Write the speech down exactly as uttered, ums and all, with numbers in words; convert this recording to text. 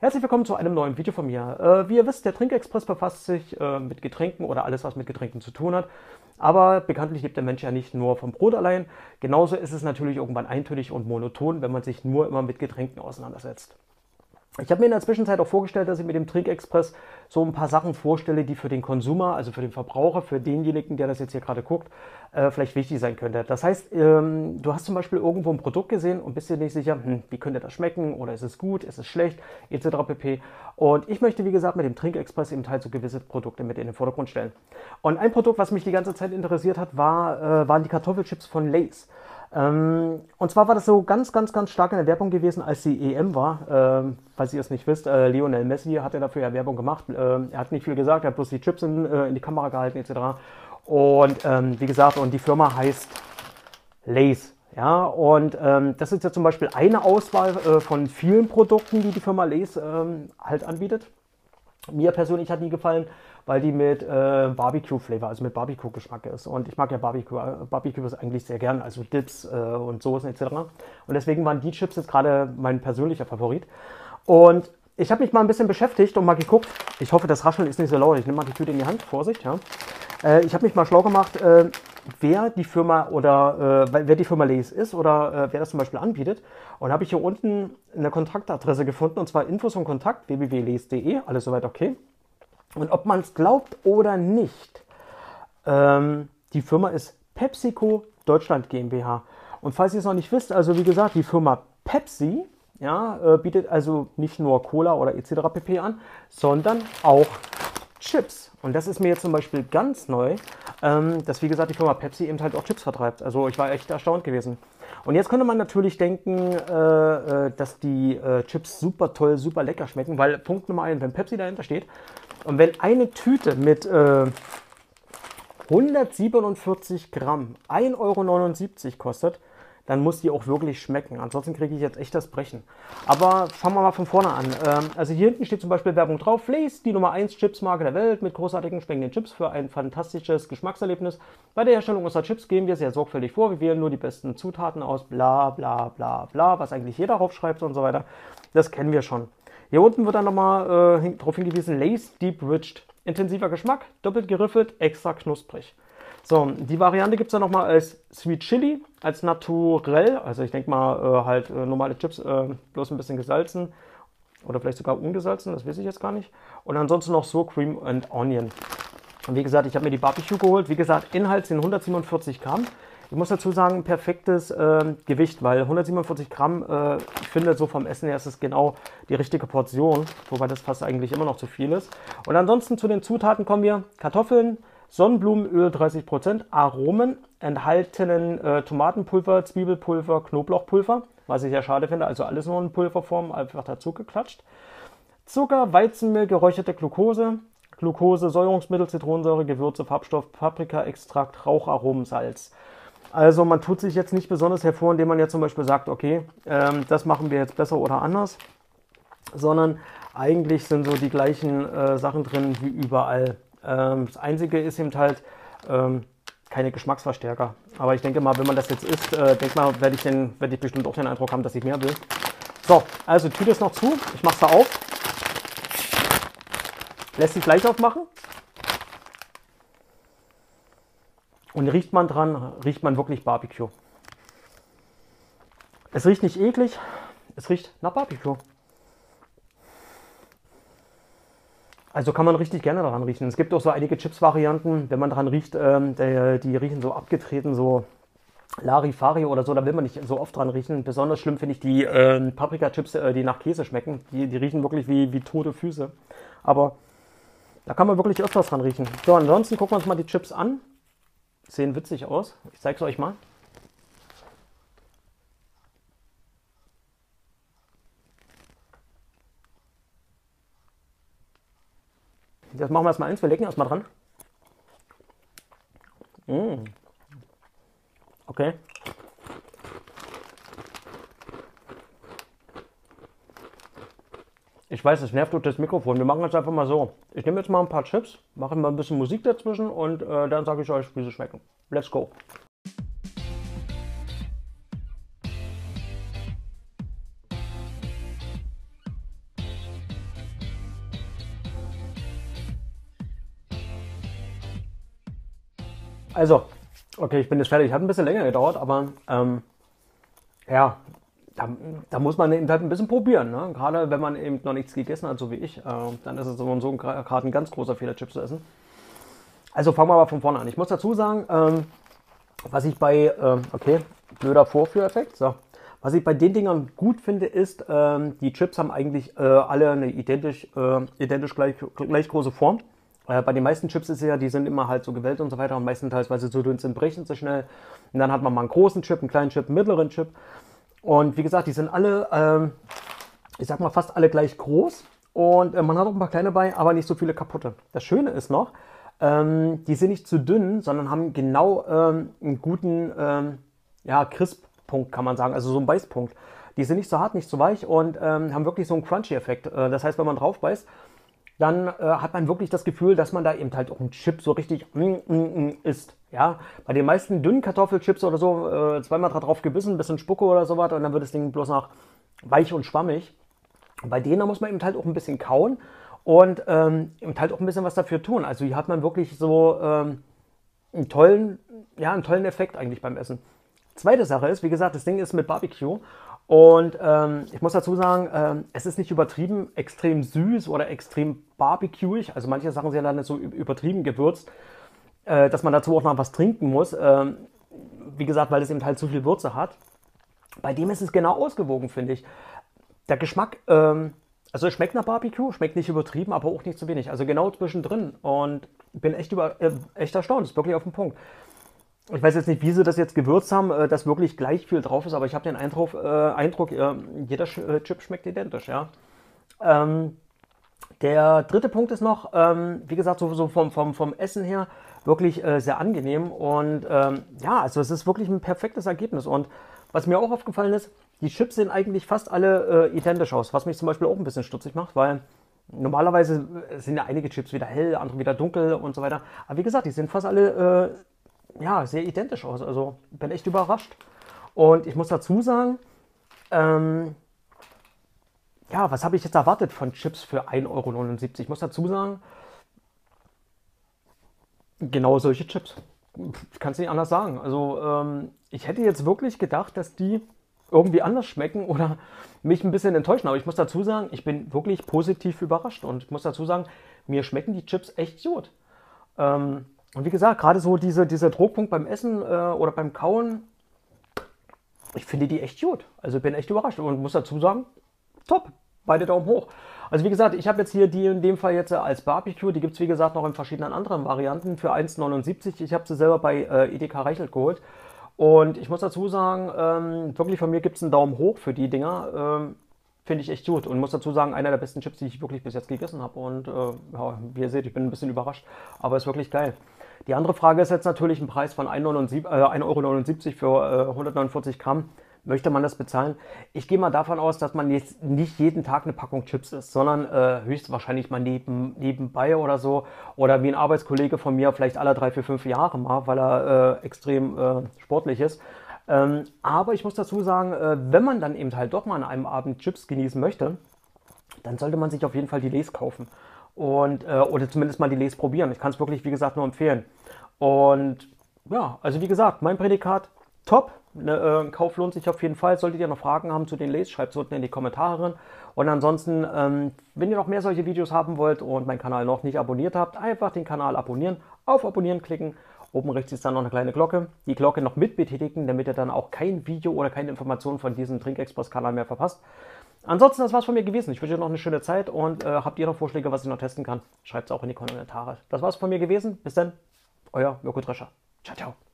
Herzlich willkommen zu einem neuen Video von mir. Äh, wie ihr wisst, der Trinkexpress befasst sich äh, mit Getränken oder alles, was mit Getränken zu tun hat. Aber bekanntlich lebt der Mensch ja nicht nur vom Brot allein. Genauso ist es natürlich irgendwann eintönig und monoton, wenn man sich nur immer mit Getränken auseinandersetzt. Ich habe mir in der Zwischenzeit auch vorgestellt, dass ich mit dem Trinkexpress so ein paar Sachen vorstelle, die für den Konsumer, also für den Verbraucher, für denjenigen, der das jetzt hier gerade guckt, äh, vielleicht wichtig sein könnte. Das heißt, ähm, du hast zum Beispiel irgendwo ein Produkt gesehen und bist dir nicht sicher, hm, wie könnte das schmecken oder ist es gut, ist es schlecht, et cetera pp. Und ich möchte, wie gesagt, mit dem Trinkexpress eben halt so gewisse Produkte mit in den Vordergrund stellen. Und ein Produkt, was mich die ganze Zeit interessiert hat, war, äh, waren die Kartoffelchips von Lay's. Ähm, und zwar war das so ganz, ganz, ganz stark in der Werbung gewesen, als die E M war. Ähm, falls ihr es nicht wisst, äh, Lionel Messi hat ja dafür ja Werbung gemacht. Ähm, er hat nicht viel gesagt, er hat bloß die Chips in, äh, in die Kamera gehalten et cetera. Und ähm, wie gesagt, und die Firma heißt Lay's. Ja, und ähm, das ist ja zum Beispiel eine Auswahl äh, von vielen Produkten, die die Firma Lay's ähm, halt anbietet. Mir persönlich hat die gefallen, weil die mit äh, Barbecue-Flavor, also mit Barbecue-Geschmack ist. Und ich mag ja Barbecue, äh, Barbecue eigentlich sehr gern, also Dips äh, und Soßen et cetera. Und deswegen waren die Chips jetzt gerade mein persönlicher Favorit. Und ich habe mich mal ein bisschen beschäftigt und mal geguckt. Ich hoffe, das Rascheln ist nicht so laut. Ich nehme mal die Tüte in die Hand, Vorsicht. Ja. Äh, ich habe mich mal schlau gemacht, äh, wer die Firma oder äh, wer die Firma Lay's ist oder äh, wer das zum Beispiel anbietet. Und habe ich hier unten eine Kontaktadresse gefunden, und zwar Infos und Kontakt w w w punkt lays punkt de. Alles soweit okay. Und ob man es glaubt oder nicht, ähm, die Firma ist PepsiCo Deutschland GmbH. Und falls ihr es noch nicht wisst, also wie gesagt, die Firma Pepsi ja, äh, bietet also nicht nur Cola oder et cetera pp. An, sondern auch Chips. Und das ist mir jetzt zum Beispiel ganz neu, ähm, dass wie gesagt die Firma Pepsi eben halt auch Chips vertreibt. Also ich war echt erstaunt gewesen. Und jetzt könnte man natürlich denken, äh, äh, dass die äh, Chips super toll, super lecker schmecken, weil Punkt Nummer eins, wenn Pepsi dahinter steht und wenn eine Tüte mit äh, hundertsiebenundvierzig Gramm ein Euro neunundsiebzig kostet, dann muss die auch wirklich schmecken. Ansonsten kriege ich jetzt echt das Brechen. Aber fangen wir mal von vorne an. Ähm, also hier hinten steht zum Beispiel Werbung drauf. Lay's, die Nummer eins Chipsmarke der Welt mit großartigen, schmeckenden Chips für ein fantastisches Geschmackserlebnis. Bei der Herstellung unserer Chips gehen wir sehr sorgfältig vor. Wir wählen nur die besten Zutaten aus. Bla bla bla bla, was eigentlich jeder draufschreibt und so weiter. Das kennen wir schon. Hier unten wird dann nochmal äh, darauf hingewiesen, Lay's Deep Ridged. Intensiver Geschmack, doppelt geriffelt, extra knusprig. So, die Variante gibt es dann nochmal als Sweet Chili, als Naturell, also ich denke mal äh, halt äh, normale Chips, äh, bloß ein bisschen gesalzen oder vielleicht sogar ungesalzen, das weiß ich jetzt gar nicht. Und ansonsten noch Sour Cream and Onion. Und wie gesagt, ich habe mir die Barbecue geholt. Wie gesagt, Inhalt sind hundertsiebenundvierzig Gramm. Ich muss dazu sagen, perfektes äh, Gewicht, weil hundertsiebenundvierzig Gramm, äh, ich finde so vom Essen her ist es genau die richtige Portion, wobei das fast eigentlich immer noch zu viel ist. Und ansonsten zu den Zutaten kommen wir Kartoffeln, Sonnenblumenöl dreißig Prozent, Aromen, enthaltenen äh, Tomatenpulver, Zwiebelpulver, Knoblauchpulver, was ich sehr schade finde, also alles nur in Pulverform, einfach dazu geklatscht. Zucker, Weizenmehl, geräucherte Glucose, Glucose, Säuerungsmittel, Zitronensäure, Gewürze, Farbstoff, Paprikaextrakt, Raucharomen, Salz. Also man tut sich jetzt nicht besonders hervor, indem man jetzt zum Beispiel sagt, okay, ähm, das machen wir jetzt besser oder anders, sondern eigentlich sind so die gleichen äh, Sachen drin wie überall. Ähm, das Einzige ist eben halt ähm, keine Geschmacksverstärker. Aber ich denke mal, wenn man das jetzt isst, äh, denke mal, werde ich, den, werde ich bestimmt auch den Eindruck haben, dass ich mehr will. So, also Tüte ist noch zu. Ich mache es da auf. Lässt sich gleich aufmachen. Und riecht man dran, riecht man wirklich Barbecue. Es riecht nicht eklig, es riecht nach Barbecue. Also kann man richtig gerne daran riechen. Es gibt auch so einige Chips-Varianten, wenn man daran riecht, ähm, die, die riechen so abgetreten, so Larifari oder so, da will man nicht so oft dran riechen. Besonders schlimm finde ich die äh, Paprika-Chips, äh, die nach Käse schmecken. Die, die riechen wirklich wie, wie tote Füße. Aber da kann man wirklich öfters dran riechen. So, ansonsten gucken wir uns mal die Chips an. Sehen witzig aus. Ich zeige es euch mal. Jetzt machen wir erstmal eins. Wir lecken erstmal dran. Mmh. Okay. Ich weiß, es nervt durch das Mikrofon. Wir machen jetzt einfach mal so. Ich nehme jetzt mal ein paar Chips, mache mal ein bisschen Musik dazwischen und äh, dann sage ich euch, wie sie schmecken. Let's go. Also, okay, ich bin jetzt fertig. Hat ein bisschen länger gedauert, aber ähm, ja, da, da muss man eben halt ein bisschen probieren. Ne? Gerade wenn man eben noch nichts gegessen hat, so wie ich, äh, dann ist es so und so gerade ein ganz großer Fehler, Chips zu essen. Also fangen wir aber von vorne an. Ich muss dazu sagen, ähm, was ich bei, ähm, okay, blöder Vorführeffekt, so. Was ich bei den Dingern gut finde, ist, ähm, die Chips haben eigentlich äh, alle eine identisch, äh, identisch gleich, gleich große Form. Äh, bei den meisten Chips ist es ja, die sind immer halt so gewellt und so weiter und meistenteils, weil sie so dünn sind, brechen sie schnell. Und dann hat man mal einen großen Chip, einen kleinen Chip, einen mittleren Chip. Und wie gesagt, die sind alle, ähm, ich sag mal, fast alle gleich groß. Und äh, man hat auch ein paar kleine bei, aber nicht so viele kaputte. Das Schöne ist noch, ähm, die sind nicht zu dünn, sondern haben genau ähm, einen guten, ähm, ja, Crisp-Punkt, kann man sagen, also so einen Beißpunkt. Die sind nicht so hart, nicht so weich und ähm, haben wirklich so einen Crunchy-Effekt. Äh, das heißt, wenn man drauf beißt, dann äh, hat man wirklich das Gefühl, dass man da eben halt auch einen Chip so richtig mm, mm, mm, isst. Ja? Bei den meisten dünnen Kartoffelchips oder so, äh, zweimal drauf gebissen, ein bisschen Spucke oder so was und dann wird das Ding bloß noch weich und schwammig. Bei denen muss man eben halt auch ein bisschen kauen und ähm, eben halt auch ein bisschen was dafür tun. Also hier hat man wirklich so ähm, einen tollen, ja, einen tollen Effekt eigentlich beim Essen. Zweite Sache ist, wie gesagt, das Ding ist mit Barbecue und ähm, ich muss dazu sagen, ähm, es ist nicht übertrieben extrem süß oder extrem barbecueig. Also manche Sachen sind dann nicht so übertrieben gewürzt, äh, dass man dazu auch noch was trinken muss. Ähm, wie gesagt, weil es eben halt zu viel Würze hat. Bei dem ist es genau ausgewogen, finde ich. Der Geschmack, ähm, also es schmeckt nach Barbecue, schmeckt nicht übertrieben, aber auch nicht zu wenig. Also genau zwischendrin und bin echt, über, äh, echt erstaunt, ist wirklich auf den Punkt. Ich weiß jetzt nicht, wie sie das jetzt gewürzt haben, äh, dass wirklich gleich viel drauf ist, aber ich habe den Eindruck, äh, Eindruck äh, jeder Sch äh, Chip schmeckt identisch, ja. Ähm, der dritte Punkt ist noch, ähm, wie gesagt, so, so vom, vom, vom Essen her wirklich äh, sehr angenehm und ähm, ja, also es ist wirklich ein perfektes Ergebnis und was mir auch aufgefallen ist, die Chips sehen eigentlich fast alle äh, identisch aus, was mich zum Beispiel auch ein bisschen stutzig macht, weil normalerweise sind ja einige Chips wieder hell, andere wieder dunkel und so weiter, aber wie gesagt, die sehen fast alle äh, ja, sehr identisch aus. Also bin echt überrascht. Und ich muss dazu sagen, ähm, ja, was habe ich jetzt erwartet von Chips für ein Euro neunundsiebzig? Ich muss dazu sagen, genau solche Chips. Ich kann es nicht anders sagen. Also ähm, ich hätte jetzt wirklich gedacht, dass die irgendwie anders schmecken oder mich ein bisschen enttäuschen. Aber ich muss dazu sagen, ich bin wirklich positiv überrascht. Und ich muss dazu sagen, mir schmecken die Chips echt gut. Ähm, Und wie gesagt, gerade so diese, dieser Druckpunkt beim Essen äh, oder beim Kauen, ich finde die echt gut. Also bin echt überrascht und muss dazu sagen, top, beide Daumen hoch. Also wie gesagt, ich habe jetzt hier die in dem Fall jetzt als Barbecue, die gibt es wie gesagt noch in verschiedenen anderen Varianten für eins neunundsiebzig. Ich habe sie selber bei äh, Edeka Reichelt geholt. Und ich muss dazu sagen, ähm, wirklich von mir gibt es einen Daumen hoch für die Dinger. Ähm, Finde ich echt gut und muss dazu sagen, einer der besten Chips, die ich wirklich bis jetzt gegessen habe. Und äh, ja, wie ihr seht, ich bin ein bisschen überrascht, aber ist wirklich geil. Die andere Frage ist jetzt natürlich ein Preis von ein Euro neunundsiebzig für äh, hundertneunundvierzig Gramm. Möchte man das bezahlen? Ich gehe mal davon aus, dass man jetzt nicht jeden Tag eine Packung Chips isst, sondern äh, höchstwahrscheinlich mal neben, nebenbei oder so. Oder wie ein Arbeitskollege von mir, vielleicht alle drei, vier, fünf Jahre mal, weil er äh, extrem äh, sportlich ist. Ähm, aber ich muss dazu sagen, äh, wenn man dann eben halt doch mal an einem Abend Chips genießen möchte, dann sollte man sich auf jeden Fall die Lay's kaufen. Und, äh, oder zumindest mal die Lay's probieren. Ich kann es wirklich, wie gesagt, nur empfehlen. Und ja, also wie gesagt, mein Prädikat, top. Ne, äh, Kauf lohnt sich auf jeden Fall. Solltet ihr noch Fragen haben zu den Lay's, schreibt es unten in die Kommentare rein. Und ansonsten, ähm, wenn ihr noch mehr solche Videos haben wollt und meinen Kanal noch nicht abonniert habt, einfach den Kanal abonnieren, auf Abonnieren klicken. Oben rechts ist dann noch eine kleine Glocke. Die Glocke noch mit betätigen, damit ihr dann auch kein Video oder keine Informationen von diesem Trinkexpress-Kanal mehr verpasst. Ansonsten, das war's von mir gewesen. Ich wünsche euch noch eine schöne Zeit und äh, habt ihr noch Vorschläge, was ich noch testen kann? Schreibt es auch in die Kommentare. Das war's von mir gewesen. Bis dann, euer Mirko Drescher. Ciao, ciao.